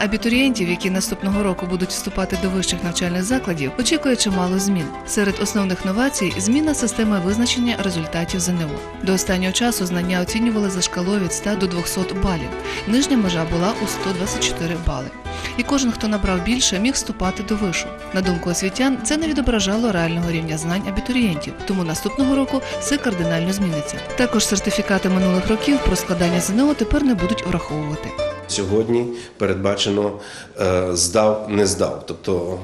абітурієнтів, які наступного року будуть вступати до вищих навчальних закладів, очікує чимало змін. Серед основних новацій – зміна системи визначення результатів ЗНО. До останнього часу знання оцінювали за шкалою від 100 до 200 балів. Нижня межа була у 124 бали. І кожен, хто набрав більше, міг вступати до вишу. На думку освітян, це не відображало реального рівня знань абітурієнтів, тому наступного року все кардинально зміниться. Також сертифікати минулих років про складання ЗНО тепер не будуть враховувати. Сьогодні передбачено здав, не здав, тобто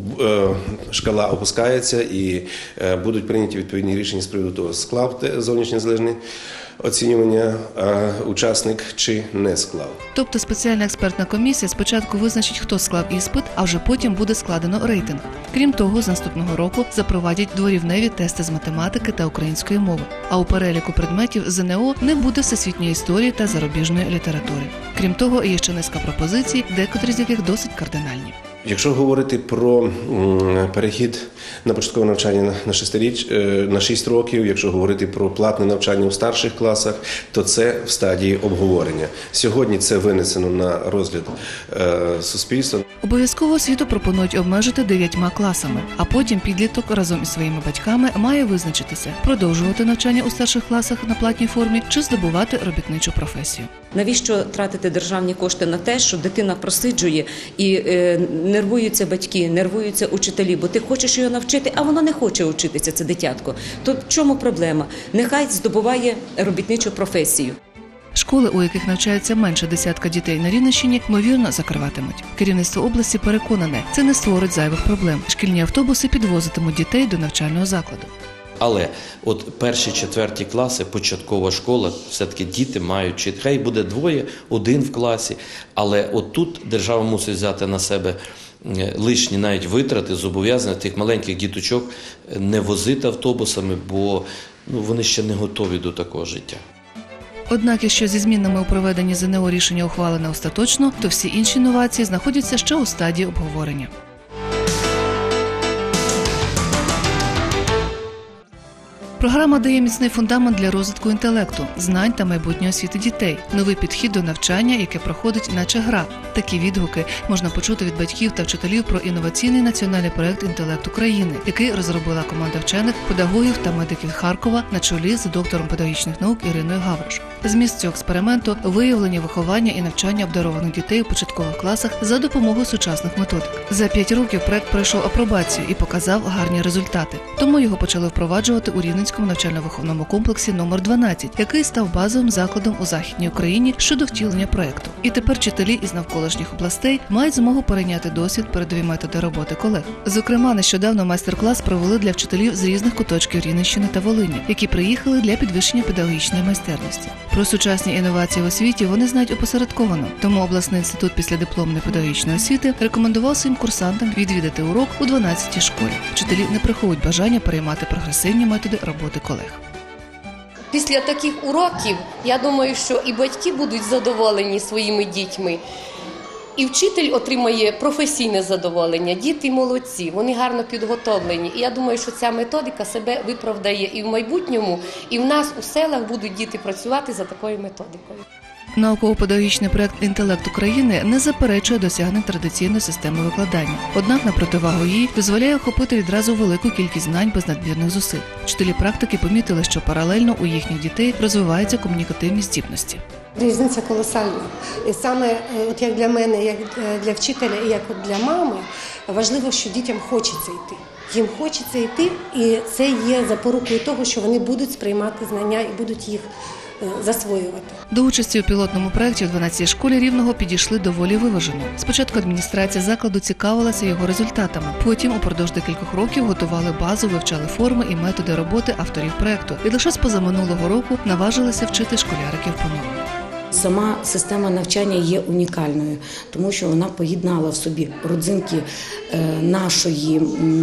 шкала опускається і будуть прийняті відповідні рішення з приводу того, склав зовнішнє незалежне оцінювання учасник чи не склав. Тобто спеціальна експертна комісія спочатку визначить, хто склав іспит, а вже потім буде складено рейтинг. Крім того, з наступного року запровадять дворівневі тести з математики та української мови. А у переліку предметів ЗНО не буде всесвітньої історії та зарубіжної літератури. Крім того, є ще низка пропозицій, декотрі з яких досить кардинальні. Якщо говорити про перехід на початкове навчання на 6 років, якщо говорити про платне навчання у старших класах, то це в стадії обговорення. Сьогодні це винесено на розгляд суспільства. Обов'язкову освіту пропонують обмежити 9 класами, а потім підліток разом із своїми батьками має визначитися – продовжувати навчання у старших класах на платній формі чи здобувати робітничу професію. Навіщо тратити державні кошти на те, що дитина просиджує і нервуються батьки, нервуються учителі, бо ти хочеш його навчити, а воно не хоче вчитися, це дитятко. То в чому проблема? Нехай здобуває робітничу професію. Школи, у яких навчаються менше десятка дітей на Рівненщині, ймовірно, закриватимуть. Керівництво області переконане, це не створить зайвих проблем. Шкільні автобуси підвозитимуть дітей до навчального закладу. Але от перші, четверті класи, початкова школа, все-таки діти мають вчити. Хай буде двоє, один в класі, але от тут держава мусить взяти на себе лишні навіть витрати, зобов'язання тих маленьких діточок не возити автобусами, бо вони ще не готові до такого життя. Однак, якщо зі змінами у проведенні ЗНО рішення ухвалене остаточно, то всі інші новації знаходяться ще у стадії обговорення. Програма дає міцний фундамент для розвитку інтелекту, знань та майбутньої освіти дітей, новий підхід до навчання, яке проходить наче гра. Такі відгуки можна почути від батьків та вчителів про інноваційний національний проєкт «Інтелект України», який розробила команда вчених, педагогів та медиків Харкова на чолі з доктором педагогічних наук Іриною Гавриш. Зміст цього експерименту – виявлення, виховання і навчання обдарованих дітей у початкових класах за допомогою сучасних методик. За 5 років проєкт пройшов апробацію і показав гарні результати. Тому його почали впроваджувати у Рівненському навчально-виховному комплексі номер 12, який став базовим закладом у Західній Україні щодо втілення проєкту. І тепер вчителі із навколишніх областей мають змогу перейняти досвід, передові методи роботи колег. Зокрема, нещодавно майстер-клас провели для вчителів з різних куточків Рівненщини та Волині, які приїхали для підвищення педагогічної майстерності. Про сучасні інновації в освіті вони знають опосередковано, тому обласний інститут післядипломної педагогічної освіти рекомендував своїм курсантам відвідати урок у 12-й школі. Вчителі не приховують бажання переймати прогресивні методи роботи колег. Після таких уроків, я думаю, що і батьки будуть задоволені своїми дітьми, і вчитель отримає професійне задоволення. Діти молодці, вони гарно підготовлені. І я думаю, що ця методика себе виправдає і в майбутньому, і в нас у селах будуть діти працювати за такою методикою. Науково-педагогічний проєкт «Інтелект України» не заперечує досягнень традиційної системи викладання. Однак на противагу їй дозволяє охопити відразу велику кількість знань без надмірних зусиль. Вчителі практики помітили, що паралельно у їхніх дітей розвиваються комунікативні здібності. Різниця колосальна. І саме от як для мене, як для вчителя і як от для мами, важливо, що дітям хочеться йти. Їм хочеться йти, і це є запорукою того, що вони будуть сприймати знання і будуть їх засвоювати. До участі у пілотному проєкті в 12-й школі Рівного підійшли доволі виважено. Спочатку адміністрація закладу цікавилася його результатами. Потім упродовж декількох років готували базу, вивчали форми і методи роботи авторів проєкту. І лише з позаминулого року наважилися вчити школяриків по-новому. Сама система навчання є унікальною, тому що вона поєднала в собі родзинки нашої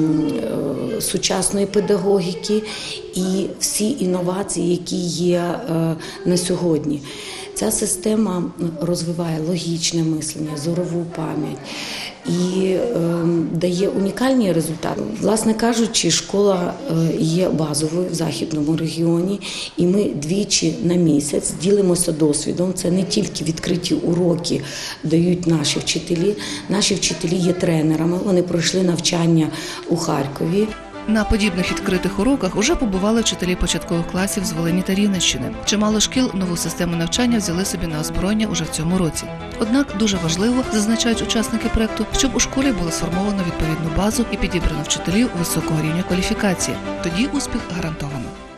сучасної педагогіки і всі інновації, які є на сьогодні. Ця система розвиває логічне мислення, зорову пам'ять, і дає унікальні результати. Власне кажучи, школа є базовою в Західному регіоні, і ми двічі на місяць ділимося досвідом. Це не тільки відкриті уроки дають наші вчителі. Наші вчителі є тренерами, вони пройшли навчання у Харкові. На подібних відкритих уроках уже побували вчителі початкових класів з Волині та Рівненщини. Чимало шкіл нову систему навчання взяли собі на озброєння уже в цьому році. Однак дуже важливо, зазначають учасники проекту, щоб у школі було сформовано відповідну базу і підібрано вчителів високого рівня кваліфікації. Тоді успіх гарантовано.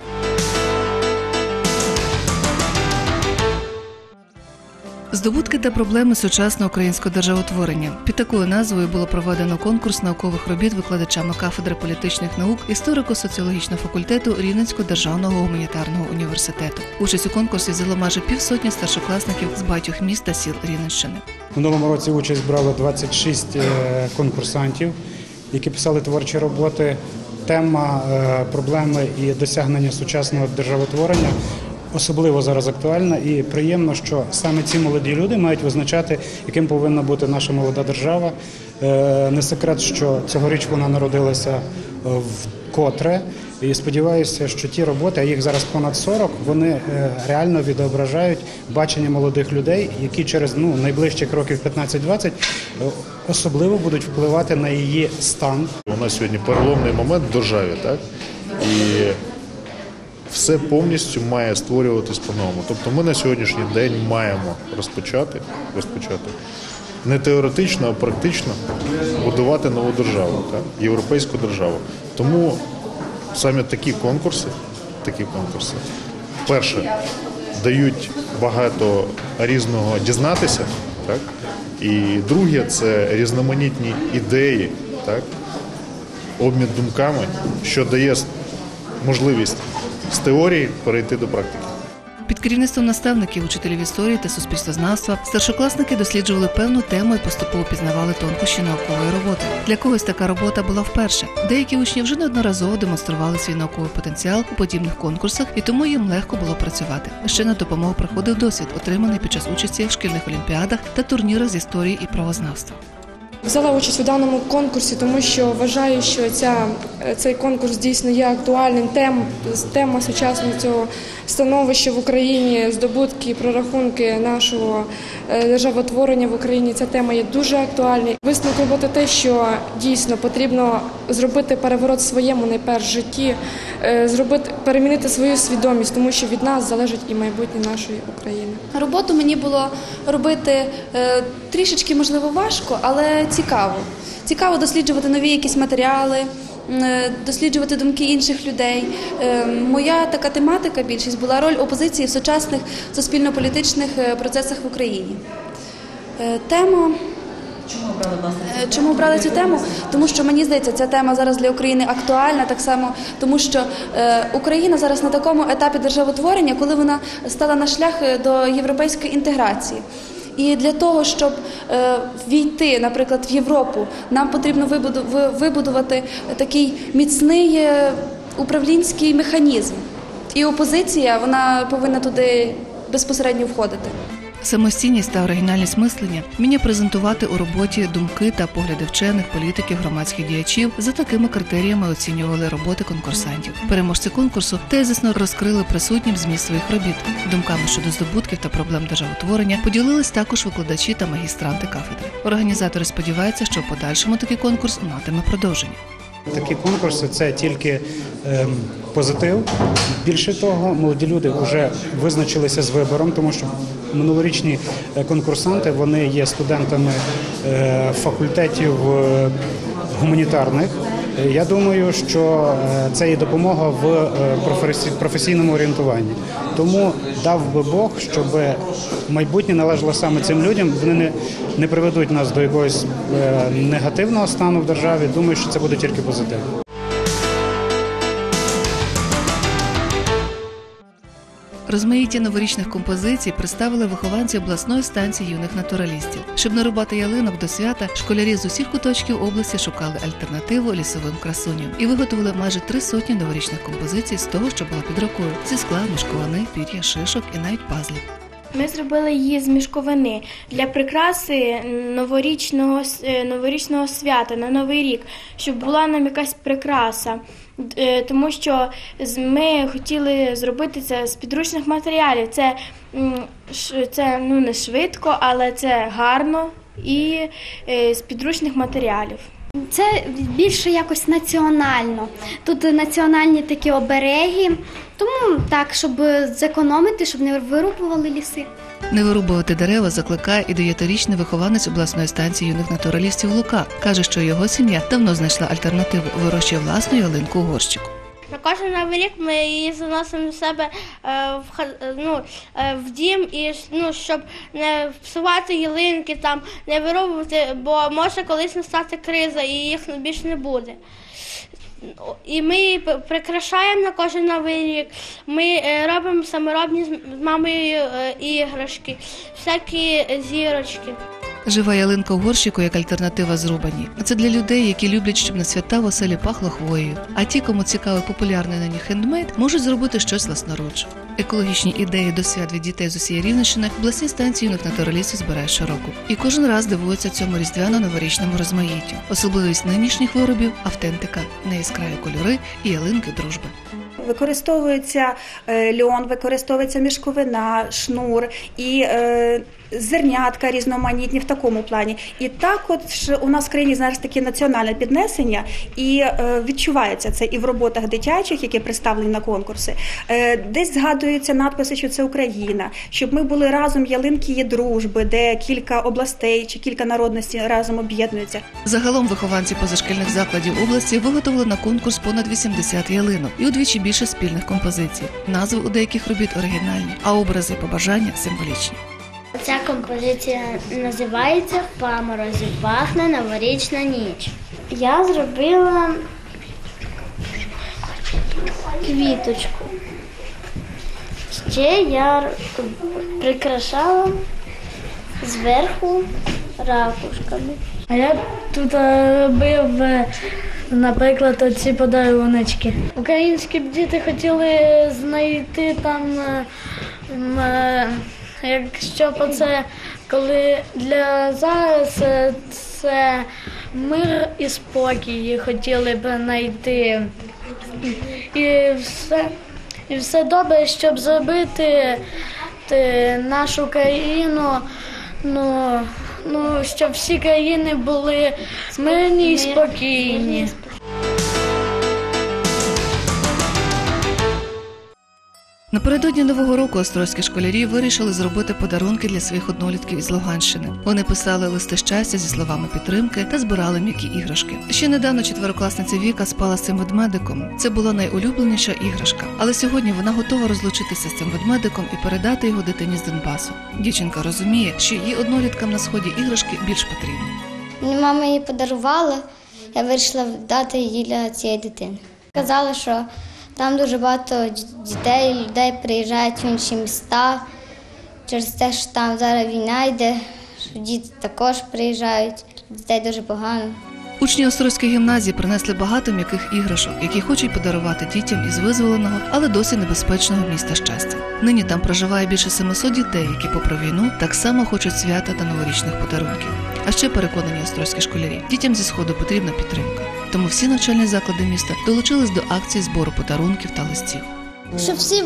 Здобутки та проблеми сучасного українського державотворення. Під такою назвою було проведено конкурс наукових робіт викладачами кафедри політичних наук історико-соціологічного факультету Рівненського державного гуманітарного університету. Участь у конкурсі взяло майже півсотні старшокласників з багатьох міст та сіл Рівненщини. У минулому році участь брало 26 конкурсантів, які писали творчі роботи. Тема проблеми і досягнення сучасного державотворення особливо зараз актуальна, і приємно, що саме ці молоді люди мають визначати, яким повинна бути наша молода держава. Не секрет, що цьогоріч вона народилася вкотре, і сподіваюся, що ті роботи, а їх зараз понад 40, вони реально відображають бачення молодих людей, які через найближчих років 15-20 особливо будуть впливати на її стан. У нас сьогодні переломний момент в державі, так? І все повністю має створюватись по-новому. Тобто ми на сьогоднішній день маємо розпочати не теоретично, а практично будувати нову державу, так? Європейську державу. Тому саме такі конкурси, перше, дають багато різного дізнатися, так? І друге – це різноманітні ідеї, так? Обмін думками, що дає можливість з теорії перейти до практики. Під керівництвом наставників, учителів історії та суспільствознавства старшокласники досліджували певну тему і поступово пізнавали тонкощі наукової роботи. Для когось така робота була вперше. Деякі учні вже неодноразово демонстрували свій науковий потенціал у подібних конкурсах, і тому їм легко було працювати. Ще на допомогу приходив досвід, отриманий під час участі в шкільних олімпіадах та турнірах з історії і правознавства. Взяла участь у даному конкурсі, тому що вважаю, що цей конкурс дійсно є актуальним. Тема сучасного цього становища в Україні, здобутки, прорахунки нашого державотворення в Україні. Ця тема є дуже актуальною. Висновок роботи те, що дійсно потрібно зробити переворот в своєму найперше житті, перемінити свою свідомість, тому що від нас залежить і майбутнє нашої України. Роботу мені було робити трішечки, можливо, важко, але цікаво. Цікаво досліджувати нові якісь матеріали, досліджувати думки інших людей. Моя така тематика, більшість, була роль опозиції в сучасних суспільно-політичних процесах в Україні. Чому обрали цю тему? Тому що, мені здається, ця тема зараз для України актуальна, так само, тому що Україна зараз на такому етапі державотворення, коли вона стала на шлях до європейської інтеграції. І для того, щоб війти, наприклад, в Європу, нам потрібно вибудувати такий міцний управлінський механізм. І опозиція, вона повинна туди безпосередньо входити. Самостійність та оригінальність мислення вміння презентувати у роботі думки та погляди вчених, політиків, громадських діячів. За такими критеріями оцінювали роботи конкурсантів. Переможці конкурсу тезисно розкрили присутнім зміст своїх робіт. Думками щодо здобутків та проблем державотворення поділились також викладачі та магістранти кафедри. Організатори сподіваються, що в подальшому такий конкурс матиме продовження. Такі конкурси – це тільки позитив. Більше того, молоді люди вже визначилися з вибором, тому що минулорічні конкурсанти, вони є студентами факультетів гуманітарних. Я думаю, що це є допомога в професійному орієнтуванні. Тому дав би Бог, щоб майбутнє належало саме цим людям. Вони не приведуть нас до якогось негативного стану в державі. Думаю, що це буде тільки позитив. Розмаїття новорічних композицій представили вихованці обласної станції юних натуралістів. Щоб нарубати ялинок до свята, школярі з усіх куточків області шукали альтернативу лісовим красуням і виготовили майже 300 новорічних композицій з того, що було під рукою – зі скла, мішковини, пір'я, шишок і навіть пазлів. Ми зробили її з мішковини для прикраси новорічного свята на Новий рік, щоб була нам якась прикраса. Тому що ми хотіли зробити це з підручних матеріалів. Це не швидко, але це гарно і з підручних матеріалів. Це більше якось національно. Тут національні такі обереги, тому так, щоб зекономити, щоб не вирубували ліси. Не вирубувати дерева закликає і 9-річний вихованець обласної станції юних натуралістів Лука. Каже, що його сім'я давно знайшла альтернативу, вирощує власну ялинку у горщику. На кожен Новий рік ми її заносимо до себе в дім, і щоб не псувати ялинки, не вирубувати, бо може колись настати криза і їх більше не буде. І ми її прикрашаємо на кожен Новий рік. Ми робимо саморобні з мамою іграшки, всякі зірочки. Жива ялинка у горщику як альтернатива зрубаній. А це для людей, які люблять, щоб на свята в оселі пахло хвоєю. А ті, кому цікавий популярний нині хендмейд, можуть зробити щось власноруч. Екологічні ідеї до свят від дітей з усієї Рівненщини обласні станції юних натуралістів збирають щороку. І кожен раз дивуються цьому різдвяно-новорічному розмаїттю. Особливість нинішніх виробів – автентика, неяскраві кольори і ялинки дружби. Використовується льон, використовується мішковина, шнур і зернятка різноманітні в такому плані. І так от у нас в країні зараз таке національне піднесення, і відчувається це і в роботах дитячих, які представлені на конкурси. Десь згадуються надписи, що це Україна, щоб ми були разом, ялинки є дружби, де кілька областей чи кілька народностей разом об'єднуються. Загалом вихованці позашкільних закладів області виготовили на конкурс понад 80 ялинок і удвічі більше спільних композицій. Назви у деяких робіт оригінальні, а образи і побажання символічні. Ця композиція називається «По морозі пахне новорічна ніч». Я зробила квіточку. Ще я прикрашала зверху ракушками. А я тут робив, наприклад, оці подаруночки. Українські б діти хотіли знайти там, якщо по це, коли для зараз це мир і спокій хотіли б знайти. І все добре, щоб зробити нашу країну, щоб всі країни були мирні і спокійні. Напередодні Нового року острозькі школярі вирішили зробити подарунки для своїх однолітків із Луганщини. Вони писали листи щастя зі словами підтримки та збирали м'які іграшки. Ще недавно 4-класниця Віка спала з цим ведмедиком. Це була найулюбленіша іграшка. Але сьогодні вона готова розлучитися з цим ведмедиком і передати його дитині з Донбасу. Дівчинка розуміє, що її одноліткам на сході іграшки більш потрібні. Мені мама її подарувала, я вирішила дати її для цієї дитини. Казала, що там дуже багато дітей, людей приїжджають в інші міста через те, що там зараз війна йде, що діти також приїжджають, дітей дуже погано. Учні Острозької гімназії принесли багато м'яких іграшок, які хочуть подарувати дітям із визволеного, але досі небезпечного міста Щастя. Нині там проживає більше 700 дітей, які попри війну так само хочуть свята та новорічних подарунків. А ще переконані острозькі школярі, дітям зі Сходу потрібна підтримка. Тому всі навчальні заклади міста долучились до акції збору подарунків та листів. Щоб всі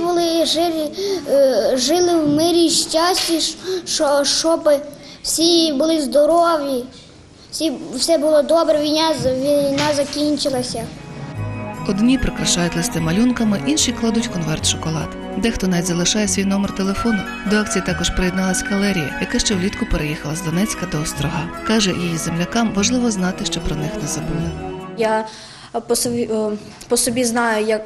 жили в мирі і щасті, щоб всі були здорові, все було добре, війна закінчилася. Одні прикрашають листи малюнками, інші кладуть в конверт шоколад. Дехто навіть залишає свій номер телефону. До акції також приєдналась Калерія, яка ще влітку переїхала з Донецька до Острога. Каже, її землякам важливо знати, що про них не забули. Я по собі знаю,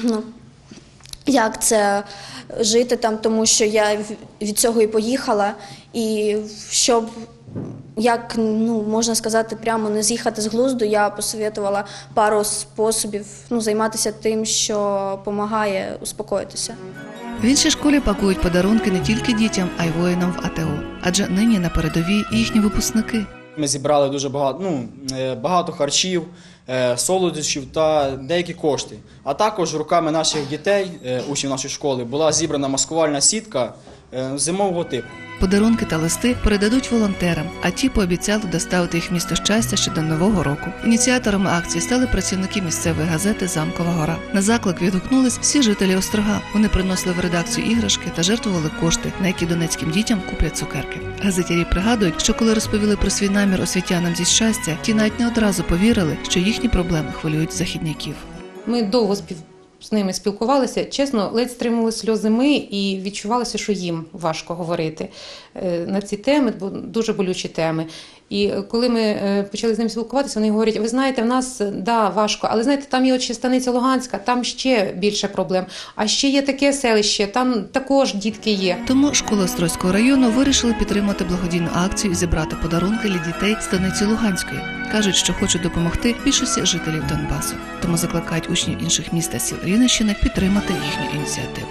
як це жити там, тому що я від цього і поїхала. І щоб, можна сказати, прямо не з'їхати з глузду, я посоветувала пару способів займатися тим, що допомагає успокоїтися. В іншій школі пакують подарунки не тільки дітям, а й воїнам в АТО. Адже нині на передовій і їхні випускники. Ми зібрали дуже багато харчів, солодощів та деякі кошти. А також руками наших дітей, учнів нашої школи, була зібрана маскувальна сітка зимового типу. Подарунки та листи передадуть волонтерам, а ті пообіцяли доставити їх в місто щастя ще до Нового року. Ініціаторами акції стали працівники місцевої газети «Замкова гора». На заклик відгукнулись всі жителі Острога. Вони приносили в редакцію іграшки та жертвували кошти, на які донецьким дітям куплять цукерки. Газетярі пригадують, що коли розповіли про свій намір освітянам зі щастя, ті навіть не одразу повірили, що їхні проблеми хвилюють західняків. Ми довго з ними спілкувалися, чесно, ледь стримували сльози ми і відчувалося, що їм важко говорити на ці теми, бо дуже болючі теми. І коли ми почали з ними спілкуватися, вони говорять, ви знаєте, в нас, да, важко, але знаєте, там є от ще станиця Луганська, там ще більше проблем. А ще є таке селище, там також дітки є. Тому школи Острозького району вирішили підтримати благодійну акцію і зібрати подарунки для дітей станиці Луганської. Кажуть, що хочуть допомогти більшості жителів Донбасу. Тому закликають учнів інших міст та сіл Рівненщини підтримати їхню ініціативу.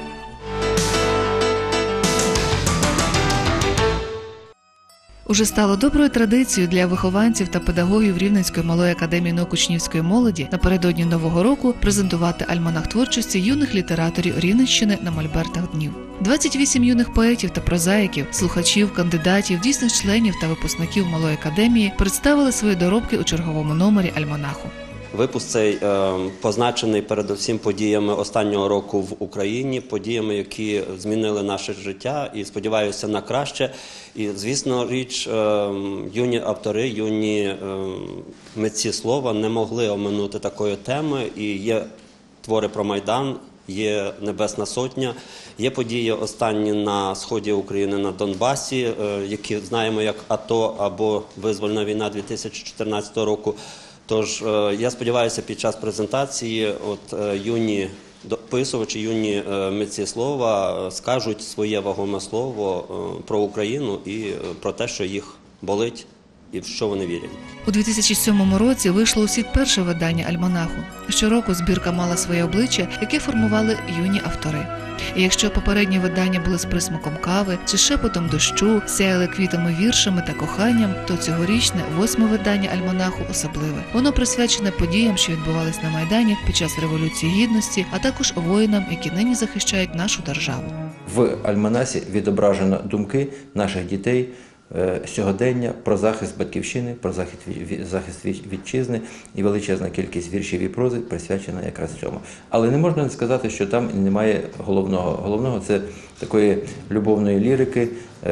Уже стало доброю традицією для вихованців та педагогів Рівненської малої академії наук учнівської молоді напередодні Нового року презентувати альманах творчості юних літераторів Рівненщини на мольбертах днів. 28 юних поетів та прозаїків, слухачів, кандидатів, дійсних членів та випускників малої академії представили свої доробки у черговому номері альманаху. Випуск цей позначений передусім подіями останнього року в Україні, подіями, які змінили наше життя і, сподіваюся, на краще. І, звісно, річ, юні автори, юні митці слова не могли оминути такої теми. І є твори про Майдан, є Небесна Сотня, є події останні на сході України, на Донбасі, які знаємо як АТО або Визвольна війна 2014 року. Тож, я сподіваюся, під час презентації юні дописувачі, юні митці слова скажуть своє вагоме слово про Україну і про те, що їх болить і в що вони вірять. У 2007 році вийшло у світ перше видання альманаху. Щороку збірка мала своє обличчя, яке формували юні автори. І якщо попередні видання були з присмаком кави чи шепотом дощу, сяяли квітами, віршами та коханням, то цьогорічне 8-е видання альманаху особливе. Воно присвячене подіям, що відбувались на Майдані під час Революції Гідності, а також воїнам, які нині захищають нашу державу. В альманасі відображено думки наших дітей сьогодення про захист батьківщини, про захист вітчизни, і величезна кількість віршів і прози присвячена якраз цьому. Але не можна сказати, що там немає головного. Головного – це такої любовної лірики,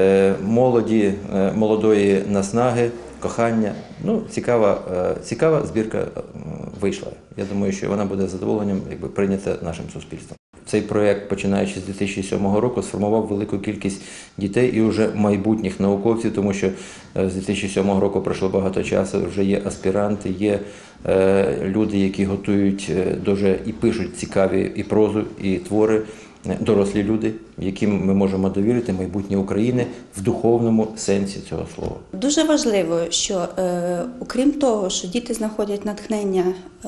молодої наснаги, кохання. Ну, цікава збірка вийшла. Я думаю, що вона буде з задоволенням прийнята нашим суспільством. Цей проєкт, починаючи з 2007 року, сформував велику кількість дітей і вже майбутніх науковців, тому що з 2007 року пройшло багато часу, вже є аспіранти, є люди, які готують дуже і пишуть цікаві і прозу, і твори, дорослі люди, яким ми можемо довірити майбутнє України в духовному сенсі цього слова. Дуже важливо, що окрім того, що діти знаходять натхнення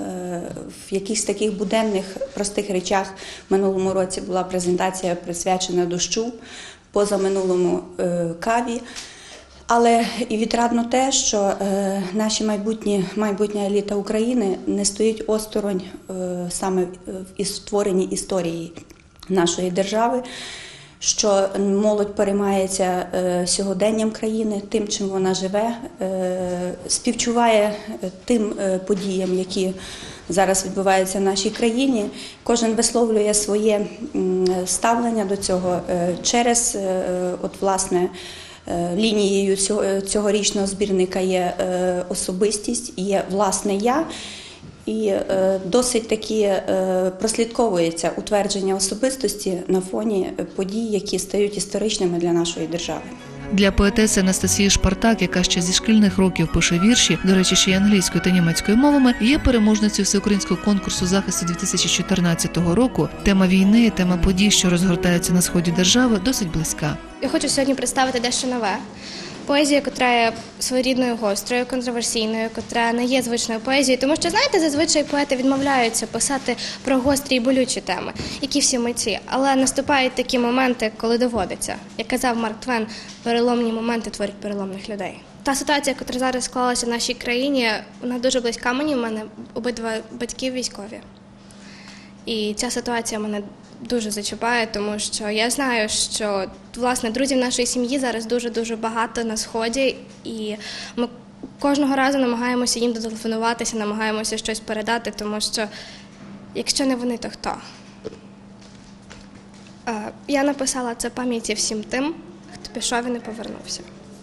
в якихось таких буденних, простих речах. В минулому році була презентація присвячена дощу, позаминулому каві. Але і відрадно те, що наші майбутня еліта України не стоїть осторонь саме в створенні історії нашої держави, що молодь переймається сьогоденням країни, тим, чим вона живе, співчуває тим подіям, які зараз відбуваються в нашій країні. Кожен висловлює своє ставлення до цього через, власне, лінією цьогорічного збірника є особистість, є власне я. І досить таки прослідковується утвердження особистості на фоні подій, які стають історичними для нашої держави. Для поетеси Анастасії Шпартак, яка ще зі шкільних років пише вірші, до речі, ще й англійською та німецькою мовами, є переможницею всеукраїнського конкурсу захисту 2014 року. Тема війни, тема подій, що розгортаються на сході держави, досить близька. Я хочу сьогодні представити дещо нове. Поезія, котра є своєрідною, гострою, контроверсійною, котра не є звичною поезією. Тому що, знаєте, зазвичай поети відмовляються писати про гострі і болючі теми, які всі митці. Але наступають такі моменти, коли доводиться. Як казав Марк Твен, переломні моменти творять переломних людей. та ситуація, яка зараз склалася в нашій країні, вона дуже близька мені. У мене обидва батьки військові. І ця ситуація мене дуже зачіпає, тому що я знаю, що, власне, друзів нашої сім'ї зараз дуже-дуже багато на Сході, і ми кожного разу намагаємося їм дотелефонуватися, намагаємося щось передати, тому що якщо не вони, то хто? Я написала це пам'яті всім тим, хто пішов і не повернувся.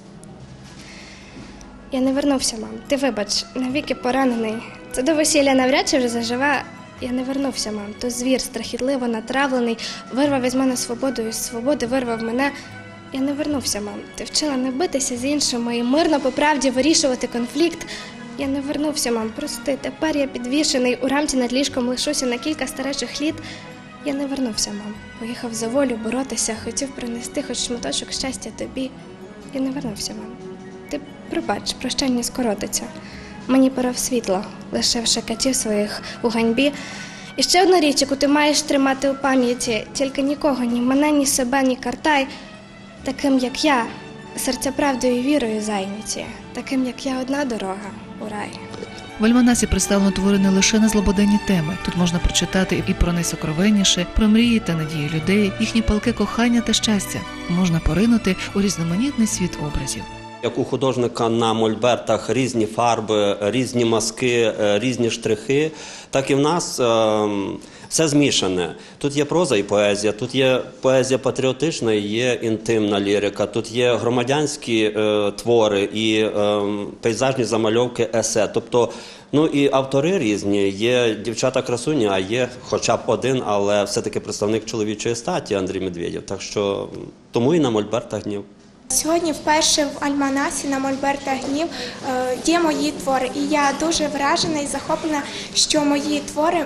Я не вернувся, мам. Ти вибач, навіки поранений. Це до весілля навряд чи вже заживе. Я не вернувся, мам. То звір страхітливо натравлений, вирвав із мене свободу, із свободи вирвав мене. Я не вернувся, мам. Ти вчила не битися з іншими і мирно по правді вирішувати конфлікт. Я не вернувся, мам. Прости, тепер я підвішений, у рамці над ліжком лишуся на кілька старечих літ. Я не вернувся, мам. Поїхав за волю боротися, хотів принести хоч шматочок щастя тобі. Я не вернувся, мам. Ти пробач, прощання скоротиться. Мені пора в світло, лишивши катів своїх у ганьбі. І ще одна річ, яку ти маєш тримати у пам'яті, тільки нікого, ні мене, ні себе, ні картай. Таким, як я, серця правдою і вірою зайняті. Таким, як я, одна дорога у рай. В альманасі представлено твори не лише на злободенні теми. Тут можна прочитати і про найсокровенніше, про мрії та надії людей, їхні палке кохання та щастя. Можна поринути у різноманітний світ образів. Як у художника на мольбертах різні фарби, різні мазки, різні штрихи, так і в нас все змішане. Тут є проза і поезія, тут є поезія патріотична, є інтимна лірика, тут є громадянські твори і пейзажні замальовки есе. Тобто, і автори різні, є дівчата-красуні, а є хоча б один, але все-таки представник чоловічої статі Андрій Медведєв. Так що тому і на мольбертах гнів. Сьогодні вперше в альманасі на мольбертах гнів є мої твори. І я дуже вражена і захоплена, що мої твори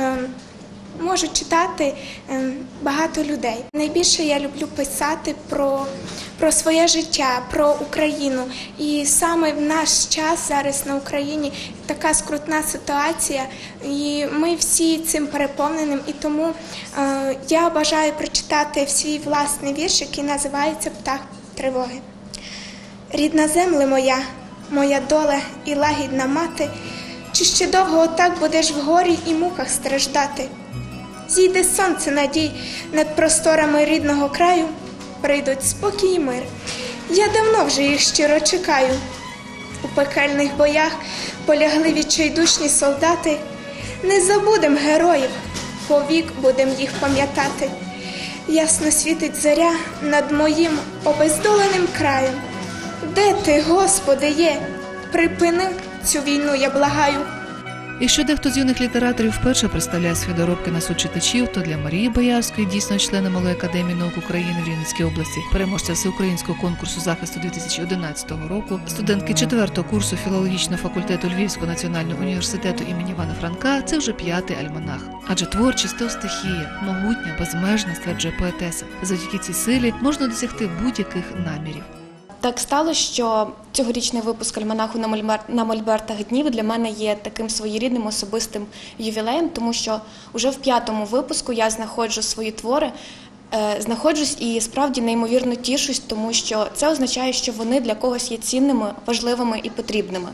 можуть читати багато людей. Найбільше я люблю писати про своє життя, про Україну. І саме в наш час зараз на Україні така скрутна ситуація, і ми всі цим переповнені. І тому я бажаю прочитати свій власний вірш, який називається «Птах тривоги». Рідна земле моя, моя доля і лагідна мати, чи ще довго отак будеш в горі і муках страждати? Зійде сонце надій над просторами рідного краю, прийдуть спокій і мир. Я давно вже їх щиро чекаю. У пекельних боях полягли відчайдушні солдати. Не забудем героїв, повік будем їх пам'ятати. Ясно світить зоря над моїм обездоленим краєм. Де ти, Господи, є? Припини цю війну, я благаю. Якщо дехто з юних літераторів вперше представляє свої доробки на суд читачів, то для Марії Боярської, дійсно члена Малої академії наук України в Рівненській області, переможця всеукраїнського конкурсу захисту 2011 року, студентки 4-го курсу філологічного факультету Львівського національного університету імені Івана Франка, це вже 5-й альманах. Адже творчість – то стихія, могутня, безмежна, стверджує поетеса. Завдяки цій силі можна досягти будь-яких намірів. Так сталося, що цьогорічний випуск альманаху на мольбертах днів для мене є таким своєрідним особистим ювілеєм, тому що вже в 5-му випуску я знаходжу свої твори, знаходжусь і справді неймовірно тішусь, тому що це означає, що вони для когось є цінними, важливими і потрібними.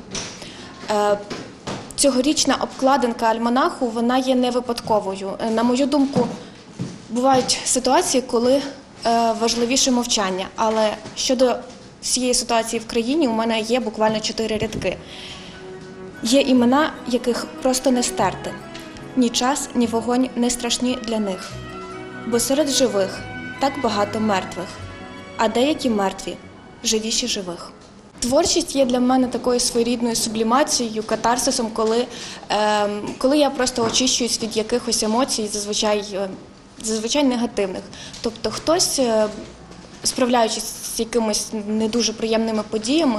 Цьогорічна обкладинка альманаху, вона є не випадковою. На мою думку, бувають ситуації, коли важливіше мовчання, але щодо цієї ситуації в країні у мене є буквально 4 рядки. Є імена, яких просто не стерти. Ні час, ні вогонь не страшні для них. Бо серед живих так багато мертвих, а деякі мертві живіші живих. Творчість є для мене такою своєрідною сублімацією, катарсисом, коли я просто очищуюсь від якихось емоцій, зазвичай негативних. Тобто хтось, справляючись з якимись не дуже приємними подіями,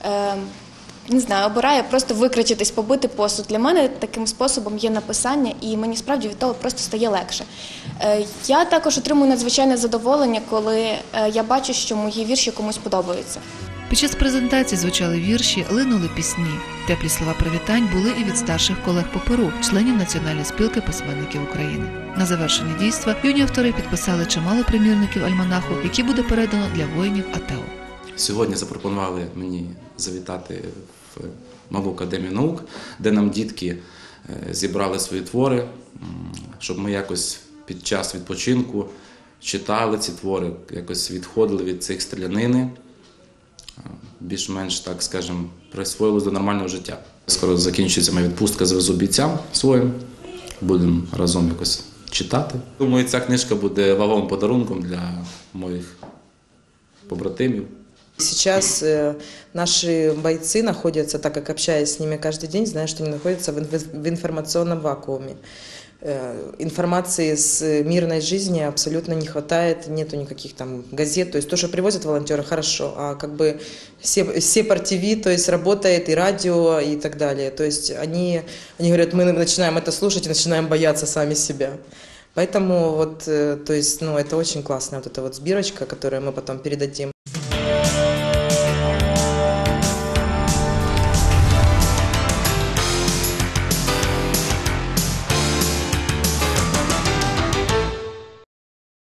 обирає просто викричатись, побити посуд. Для мене таким способом є написання, і мені справді від того просто стає легше. Я також отримую надзвичайне задоволення, коли я бачу, що мої вірші комусь подобаються. Під час презентації звучали вірші, линули пісні. Теплі слова привітань були і від старших колег по перу, членів Національної спілки письменників України. На завершення дійства юні автори підписали чимало примірників альманаху, які буде передано для воїнів АТО. Сьогодні запропонували мені завітати в Малу академію наук, де нам дітки зібрали свої твори, щоб ми якось під час відпочинку читали ці твори, якось відходили від цих стрілянини, більш-менш, так скажемо, присвоїлися до нормального життя. Скоро закінчується моя відпустка, завезу бійцям своїм, будемо разом якось читати. Думаю, ця книжка буде вагомим подарунком для моїх побратимів. Сейчас наши бойцы находятся, так как общаясь с ними каждый день, знаю, что они находятся в информационном вакууме. Информации с мирной жизни абсолютно не хватает, нету никаких там газет. То есть то, что привозят волонтеры, хорошо, а как бы Сепар-ТВ, то есть работает и радио и так далее. То есть они говорят, мы начинаем это слушать и начинаем бояться сами себя. Поэтому вот, то есть, это очень классная вот эта вот сбирочка, которую мы потом передадим